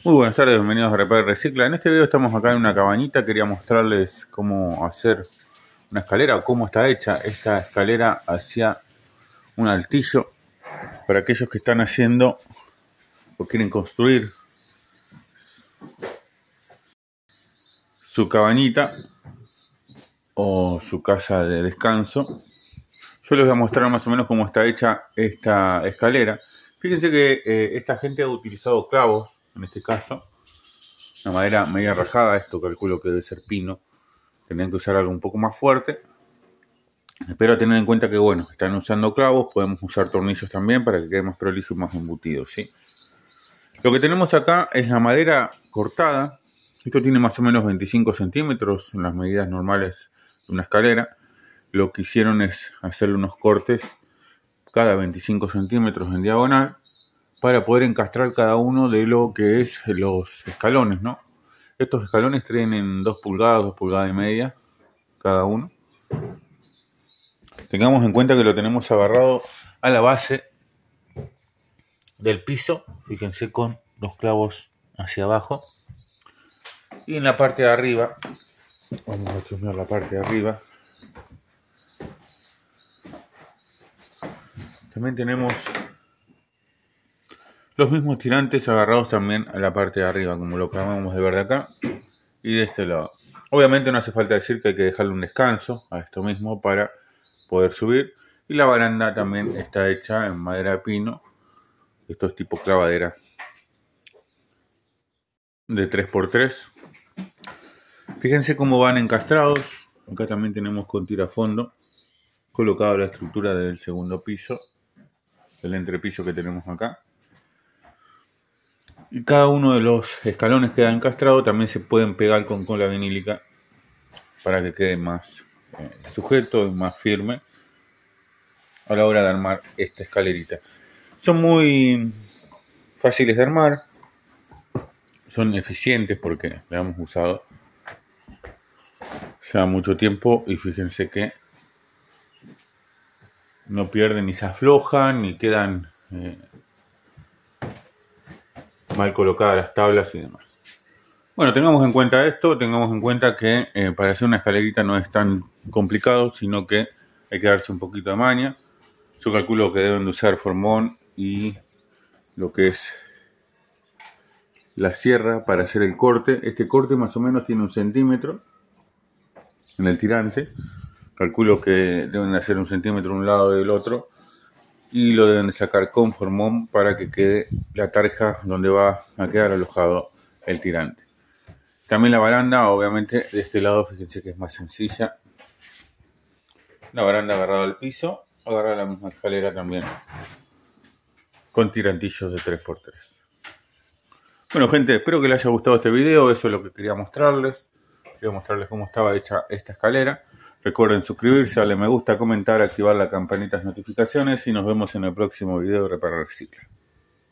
Muy buenas tardes, bienvenidos a Repara y Recicla. En este video estamos acá en una cabañita. Quería mostrarles cómo hacer una escalera o cómo está hecha esta escalera hacia un altillo para aquellos que están haciendo o quieren construir su cabañita o su casa de descanso. Yo les voy a mostrar más o menos cómo está hecha esta escalera. Fíjense que esta gente ha utilizado clavos, en este caso, una madera media rajada. Esto calculo que debe ser pino. Tendrían que usar algo un poco más fuerte. Pero tener en cuenta que, bueno, están usando clavos. Podemos usar tornillos también para que quede más prolijo y más embutido, ¿sí? Lo que tenemos acá es la madera cortada. Esto tiene más o menos 25 centímetros en las medidas normales de una escalera. Lo que hicieron es hacerle unos cortes cada 25 centímetros en diagonal para poder encastrar cada uno de lo que es los escalones, ¿no? Estos escalones tienen 2 pulgadas, 2 pulgadas y media cada uno. Tengamos en cuenta que lo tenemos agarrado a la base del piso, fíjense, con los clavos hacia abajo. Y en la parte de arriba, vamos a chusmear la parte de arriba, también tenemos los mismos tirantes agarrados también a la parte de arriba, como lo que acabamos de ver de acá y de este lado. Obviamente no hace falta decir que hay que dejarle un descanso a esto mismo para poder subir. Y la baranda también está hecha en madera de pino. Esto es tipo clavadera de 3x3. Fíjense cómo van encastrados. Acá también tenemos con tirafondo colocada la estructura del segundo piso, el entrepiso que tenemos acá. Y cada uno de los escalones queda encastrado. También se pueden pegar con cola vinílica para que quede más sujeto y más firme a la hora de armar esta escalerita. Son muy fáciles de armar, son eficientes porque la hemos usado ya mucho tiempo y fíjense que no pierden ni se aflojan ni quedan mal colocadas las tablas y demás. Bueno, tengamos en cuenta esto, tengamos en cuenta que para hacer una escalerita no es tan complicado, sino que hay que darse un poquito de maña. Yo calculo que deben de usar formón y lo que es la sierra para hacer el corte. Este corte más o menos tiene 1 centímetro en el tirante. Calculo que deben de hacer 1 centímetro de un lado y del otro. Y lo deben de sacar con formón para que quede la tarja donde va a quedar alojado el tirante. También la baranda, obviamente, de este lado, fíjense que es más sencilla. La baranda agarrada al piso, agarrada la misma escalera también, con tirantillos de 3x3. Bueno, gente, espero que les haya gustado este video. Eso es lo que quería mostrarles. Quería mostrarles cómo estaba hecha esta escalera. Recuerden suscribirse, darle me gusta, comentar, activar la campanita de notificaciones y nos vemos en el próximo video de Repara y Recicla.